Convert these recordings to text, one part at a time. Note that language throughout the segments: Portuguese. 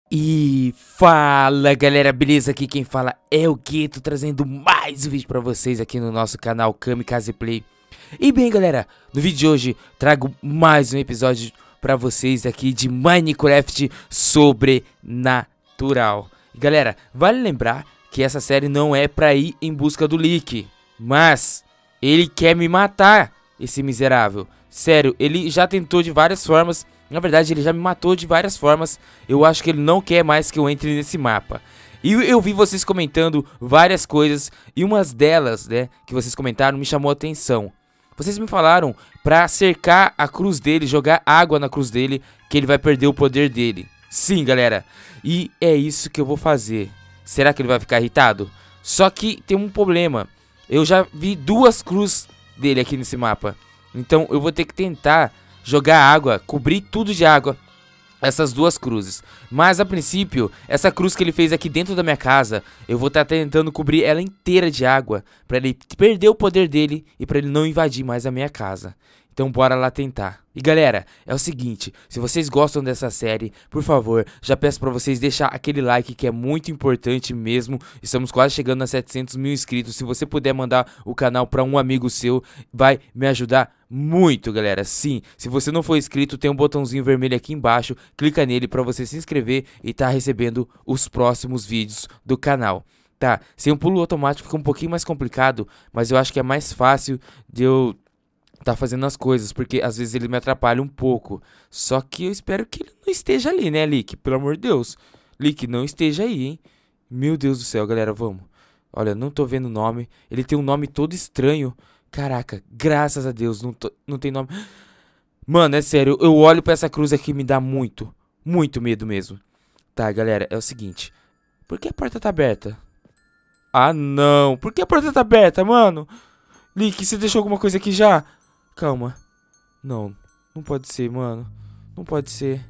E fala galera, beleza? Aqui quem fala é o Gueto, trazendo mais um vídeo pra vocês aqui no nosso canal Kamikaze Play. E bem galera, no vídeo de hoje trago mais um episódio pra vocês aqui de Minecraft Sobrenatural. E galera, vale lembrar que essa série não é pra ir em busca do Leak, mas ele quer me matar, esse miserável. Sério, ele já tentou de várias formas. Na verdade, ele já me matou de várias formas. Eu acho que ele não quer mais que eu entre nesse mapa. E eu vi vocês comentando várias coisas. E umas delas, né, que vocês comentaram me chamou a atenção. Vocês me falaram pra cercar a cruz dele, jogar água na cruz dele, que ele vai perder o poder dele. Sim, galera. E é isso que eu vou fazer. Será que ele vai ficar irritado? Só que tem um problema. Eu já vi duas cruzes dele aqui nesse mapa. Então eu vou ter que tentar jogar água, cobrir tudo de água, essas duas cruzes. Mas a princípio, essa cruz que ele fez aqui dentro da minha casa, eu vou estar tentando cobrir ela inteira de água, pra ele perder o poder dele e pra ele não invadir mais a minha casa. Então bora lá tentar. E galera, é o seguinte, se vocês gostam dessa série, por favor, já peço pra vocês deixar aquele like que é muito importante mesmo. Estamos quase chegando a 700 mil inscritos. Se você puder mandar o canal pra um amigo seu, vai me ajudar muito, galera. Sim, se você não for inscrito, tem um botãozinho vermelho aqui embaixo. Clica nele pra você se inscrever e tá recebendo os próximos vídeos do canal. Tá, sem um pulo automático fica um pouquinho mais complicado, mas eu acho que é mais fácil de eu tá fazendo as coisas, porque às vezes ele me atrapalha um pouco. Só que eu espero que ele não esteja ali, né, Leak? Pelo amor de Deus. Leak, não esteja aí, hein? Meu Deus do céu, galera, vamos. Olha, não tô vendo o nome. Ele tem um nome todo estranho. Caraca, graças a Deus, não tem nome. Mano, é sério, eu olho pra essa cruz aqui e me dá muito medo mesmo. Tá, galera, é o seguinte. Por que a porta tá aberta? Ah, não. Por que a porta tá aberta, mano? Leak, você deixou alguma coisa aqui já? Calma. Não, não pode ser, mano. Não pode ser.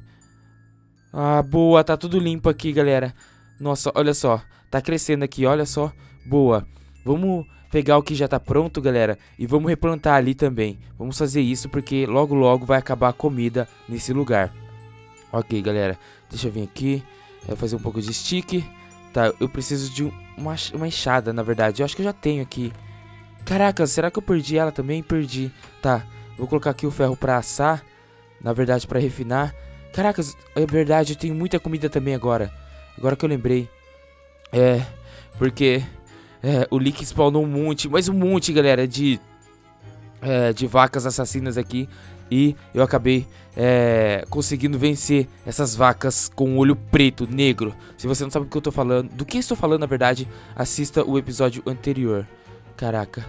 Ah, boa, tá tudo limpo aqui, galera. Nossa, olha só. Tá crescendo aqui, olha só. Boa. Vamos pegar o que já tá pronto, galera, e vamos replantar ali também. Vamos fazer isso porque logo logo vai acabar a comida nesse lugar. Ok, galera. Deixa eu vir aqui. Fazer um pouco de stick. Tá, eu preciso de uma enxada, na verdade. Eu acho que eu já tenho aqui. Caraca, será que eu perdi ela também? Perdi. Tá, vou colocar aqui o ferro pra assar. Na verdade, pra refinar. Caracas, é verdade, eu tenho muita comida também agora. Agora que eu lembrei. Porque o Leak spawnou um monte, mas um monte, galera, de vacas assassinas aqui. E eu acabei conseguindo vencer essas vacas com o olho preto, negro. Se você não sabe do que eu tô falando, do que estou falando, na verdade, assista o episódio anterior. Caraca.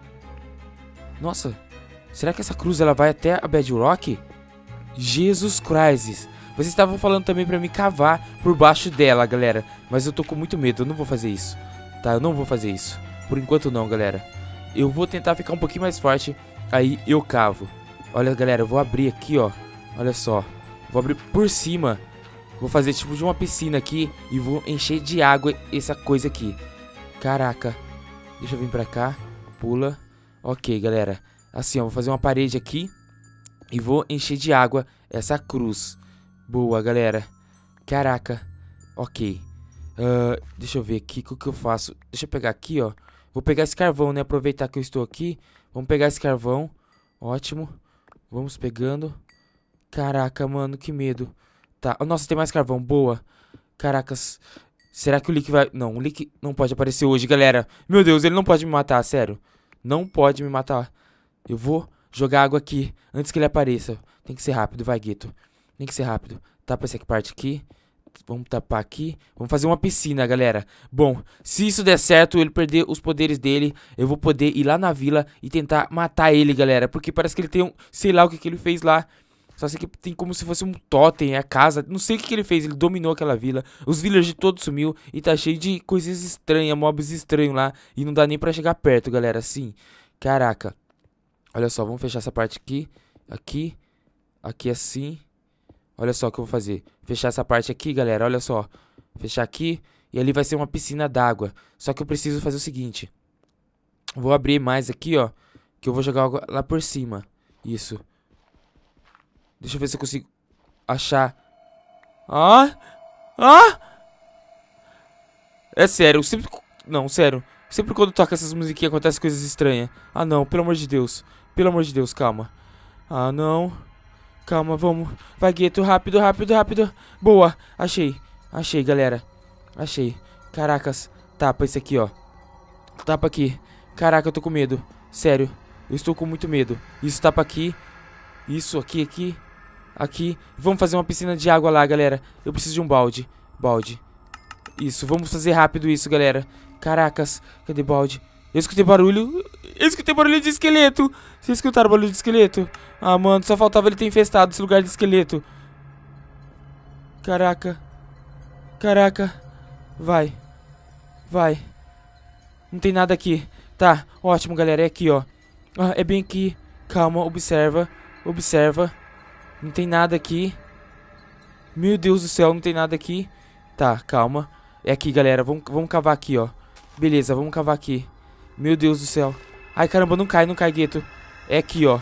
Nossa. Será que essa cruz ela vai até a Bedrock? Jesus Christ. Vocês estavam falando também pra me cavar por baixo dela, galera. Mas eu tô com muito medo. Eu não vou fazer isso. Tá, eu não vou fazer isso. Por enquanto não, galera. Eu vou tentar ficar um pouquinho mais forte. Aí eu cavo. Olha, galera, eu vou abrir aqui, ó. Olha só. Vou abrir por cima. Vou fazer tipo de uma piscina aqui. E vou encher de água essa coisa aqui. Caraca. Deixa eu vir pra cá. Pula. Ok, galera. Assim, ó. Vou fazer uma parede aqui. E vou encher de água essa cruz. Boa, galera. Caraca. Ok. Deixa eu ver aqui. O que eu faço? Deixa eu pegar aqui, ó. Vou pegar esse carvão, né? Aproveitar que eu estou aqui. Vamos pegar esse carvão. Ótimo. Vamos pegando. Caraca, mano. Que medo. Tá. Nossa, tem mais carvão. Boa. Caracas. Será que o Leak vai... Não, o Leak não pode aparecer hoje, galera. Meu Deus, ele não pode me matar, sério. Não pode me matar. Eu vou jogar água aqui antes que ele apareça. Tem que ser rápido, vai, Gueto. Tem que ser rápido. Tapa essa parte aqui. Vamos tapar aqui. Vamos fazer uma piscina, galera. Bom, se isso der certo, ele perder os poderes dele, eu vou poder ir lá na vila e tentar matar ele, galera. Porque parece que ele tem um... Sei lá o que ele fez lá. Só sei que tem como se fosse um totem, a casa. Não sei o que ele fez, ele dominou aquela vila. Os villagers todos sumiu e tá cheio de coisas estranhas, mobs estranhos lá. E não dá nem pra chegar perto, galera, assim. Caraca. Olha só, vamos fechar essa parte aqui. Aqui. Aqui assim. Olha só o que eu vou fazer. Fechar essa parte aqui, galera, olha só. Fechar aqui. E ali vai ser uma piscina d'água. Só que eu preciso fazer o seguinte. Vou abrir mais aqui, ó. Que eu vou jogar água lá por cima. Isso. Deixa eu ver se eu consigo achar. Ah! Ah! É sério, sempre... Não, sério. Sempre quando toca essas musiquinhas acontecem coisas estranhas. Ah, não, pelo amor de Deus. Pelo amor de Deus, calma. Ah, não. Calma, vamos. Vai, Gueto, rápido, rápido, rápido. Boa, achei. Achei, galera. Achei. Caracas. Tapa esse aqui, ó. Tapa aqui. Caraca, eu tô com medo. Sério, eu estou com muito medo. Isso, tapa aqui. Isso, aqui, aqui. Aqui. Vamos fazer uma piscina de água lá, galera. Eu preciso de um balde. Balde. Isso, vamos fazer rápido isso, galera. Caracas, cadê balde? Eu escutei barulho. Eu escutei barulho de esqueleto. Vocês escutaram barulho de esqueleto? Ah, mano, só faltava ele ter infestado esse lugar de esqueleto. Caraca. Caraca. Vai. Vai. Não tem nada aqui. Tá, ótimo, galera. É aqui, ó. Ah, é bem aqui. Calma, observa. Observa. Não tem nada aqui. Meu Deus do céu, não tem nada aqui. Tá, calma. É aqui, galera. Vamos cavar aqui, ó. Beleza, vamos cavar aqui. Meu Deus do céu. Ai, caramba, não cai, Gueto. É aqui, ó.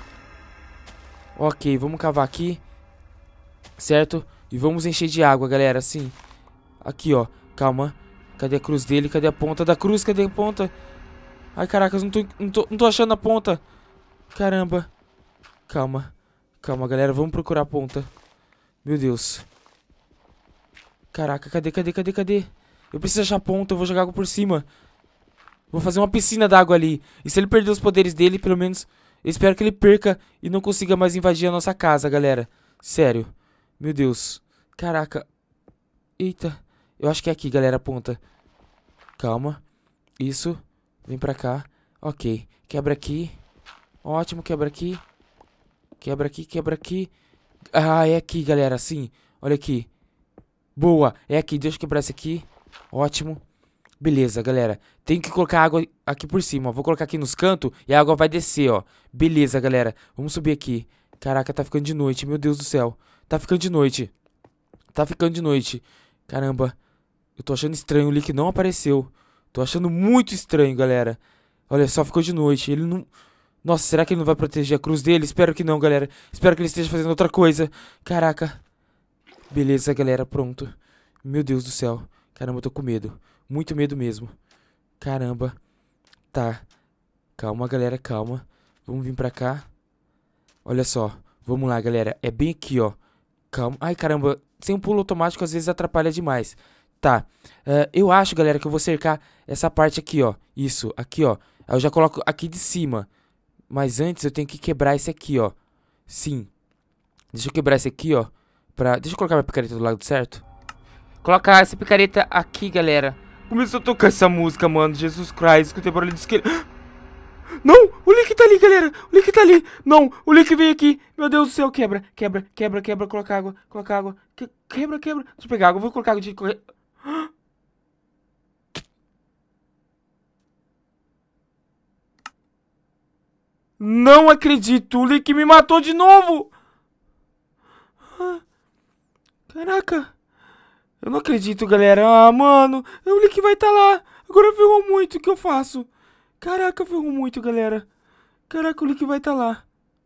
Ok, vamos cavar aqui. Certo? E vamos encher de água, galera, assim. Aqui, ó. Calma. Cadê a cruz dele? Cadê a ponta da cruz? Cadê a ponta? Ai, caracas, não tô achando a ponta. Caramba. Calma. Calma, galera, vamos procurar a ponta. Meu Deus. Caraca, cadê? Eu preciso achar a ponta, eu vou jogar água por cima. Vou fazer uma piscina d'água ali. E se ele perder os poderes dele, pelo menos... Eu espero que ele perca e não consiga mais invadir a nossa casa, galera. Sério. Meu Deus. Caraca. Eita. Eu acho que é aqui, galera, a ponta. Calma. Isso. Vem pra cá. Ok. Quebra aqui. Ótimo, quebra aqui. Quebra aqui, quebra aqui. Ah, é aqui, galera, sim. Olha aqui. Boa. É aqui. Deixa eu quebrar esse aqui. Ótimo. Beleza, galera. Tem que colocar água aqui por cima, ó. Vou colocar aqui nos cantos e a água vai descer, ó. Beleza, galera. Vamos subir aqui. Caraca, tá ficando de noite. Meu Deus do céu. Tá ficando de noite. Tá ficando de noite. Caramba. Eu tô achando estranho. O Lick não apareceu. Tô achando muito estranho, galera. Olha só, ficou de noite. Ele não... Nossa, será que ele não vai proteger a cruz dele? Espero que não, galera. Espero que ele esteja fazendo outra coisa. Caraca. Beleza, galera. Pronto. Meu Deus do céu. Caramba, eu tô com medo. Muito medo mesmo. Caramba. Tá. Calma, galera, calma. Vamos vir pra cá. Olha só. Vamos lá, galera. É bem aqui, ó. Calma. Ai, caramba. Sem um pulo automático, às vezes atrapalha demais. Tá. Eu acho, galera, que eu vou cercar essa parte aqui, ó. Isso. Aqui, ó. Eu já coloco aqui de cima. Mas antes eu tenho que quebrar esse aqui, ó. Sim. Deixa eu quebrar esse aqui, ó. Deixa eu colocar minha picareta do lado certo. Colocar essa picareta aqui, galera. Começou a tocar essa música, mano. Jesus Christ, escutei barulho de esqueleto. Não, o Lick tá ali, galera. O Lick tá ali. Não, o Lick veio aqui. Meu Deus do céu, quebra. Coloca água, coloca água. Quebra. Deixa eu pegar água, vou colocar água de correr. Não acredito, o Lick me matou de novo. Caraca. Eu não acredito, galera. Ah, mano. O Lick vai estar lá. Agora ferrou muito. O que eu faço? Caraca, ferrou muito, galera. Caraca, o Lick vai estar lá.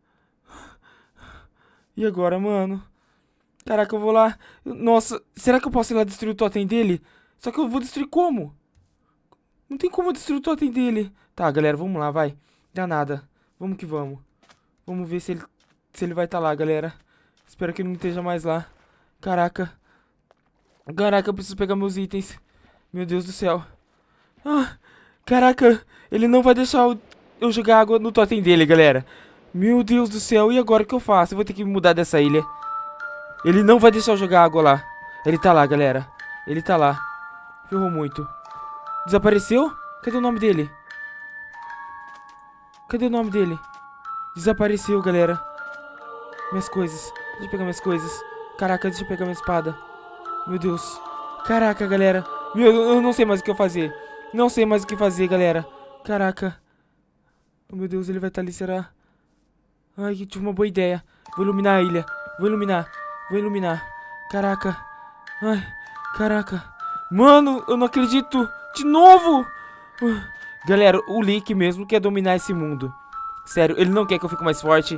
E agora, mano? Caraca, eu vou lá. Nossa, será que eu posso ir lá destruir o totem dele? Só que eu vou destruir como? Não tem como eu destruir o totem dele. Tá, galera, vamos lá, vai. Dá nada. Vamos que vamos. Vamos ver se ele vai estar lá, galera. Espero que ele não esteja mais lá. Caraca. Caraca, eu preciso pegar meus itens. Meu Deus do céu. Ah, caraca, ele não vai deixar eu jogar água no totem dele, galera. Meu Deus do céu, e agora o que eu faço? Eu vou ter que me mudar dessa ilha. Ele não vai deixar eu jogar água lá. Ele tá lá, galera. Ele tá lá. Ferrou muito. Desapareceu? Cadê o nome dele? Cadê o nome dele? Desapareceu, galera. Minhas coisas. Deixa eu pegar minhas coisas. Caraca, deixa eu pegar minha espada. Meu Deus. Caraca, galera. Eu não sei mais o que eu fazer. Não sei mais o que fazer, galera. Caraca. Oh, meu Deus, ele vai estar ali, será? Ai, tive uma boa ideia. Vou iluminar a ilha. Vou iluminar. Caraca. Ai, caraca. Mano, eu não acredito. De novo. Galera, o Lick mesmo quer dominar esse mundo. Sério, ele não quer que eu fique mais forte.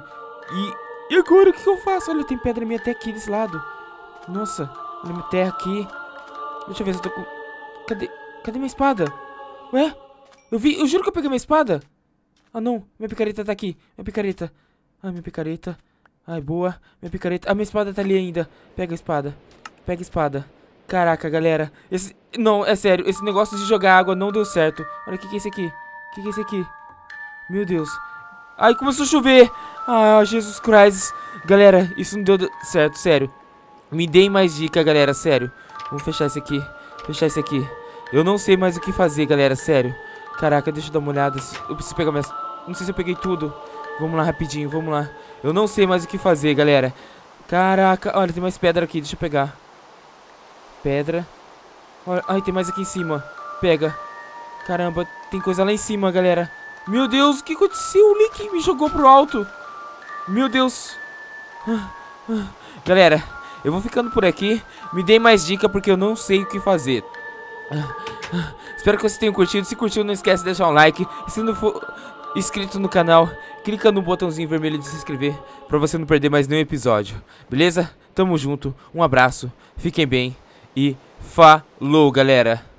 E agora o que eu faço? Olha, tem pedra minha até aqui desse lado. Nossa, olha minha terra aqui. Deixa eu ver se eu tô com... Cadê minha espada? Ué? Eu juro que eu peguei minha espada. Ah, não. Minha picareta tá aqui. Minha picareta. Ai, minha picareta. Ai, boa. Minha picareta. Ah, minha espada tá ali ainda. Pega a espada. Pega a espada. Caraca, galera. Não, é sério. Esse negócio de jogar água não deu certo. Olha, o que é esse aqui? O que é esse aqui? Meu Deus. Ai, começou a chover. Ah, Jesus Christ. Galera, isso não deu certo, sério. Me deem mais dica, galera, sério. Vamos fechar esse aqui. Fechar esse aqui. Eu não sei mais o que fazer, galera, sério. Caraca, deixa eu dar uma olhada. Eu preciso pegar minhas... Não sei se eu peguei tudo. Vamos lá, rapidinho, vamos lá. Eu não sei mais o que fazer, galera. Caraca, olha, tem mais pedra aqui, deixa eu pegar. Pedra. Olha, ai, tem mais aqui em cima. Pega. Caramba, tem coisa lá em cima, galera. Meu Deus, o que aconteceu? O Lick me jogou pro alto. Meu Deus. Galera, eu vou ficando por aqui. Me deem mais dica porque eu não sei o que fazer. Espero que vocês tenham curtido. Se curtiu, não esquece de deixar um like. E se não for inscrito no canal, clica no botãozinho vermelho de se inscrever pra você não perder mais nenhum episódio. Beleza? Tamo junto. Um abraço. Fiquem bem. E falou, galera.